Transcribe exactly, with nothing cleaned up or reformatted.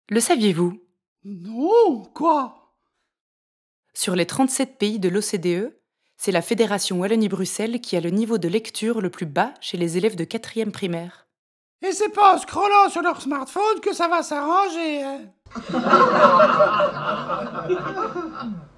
Le saviez-vous? Non, quoi? Sur les trente-sept pays de l'O C D E, c'est la Fédération Wallonie-Bruxelles qui a le niveau de lecture le plus bas chez les élèves de quatrième primaire. Et c'est pas en scrollant sur leur smartphone que ça va s'arranger, hein.